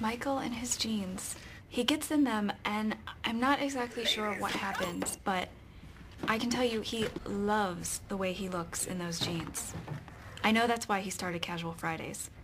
Michael and his jeans. He gets in them, and I'm not exactly sure what happens, but I can tell you he loves the way he looks in those jeans. I know that's why he started Casual Fridays.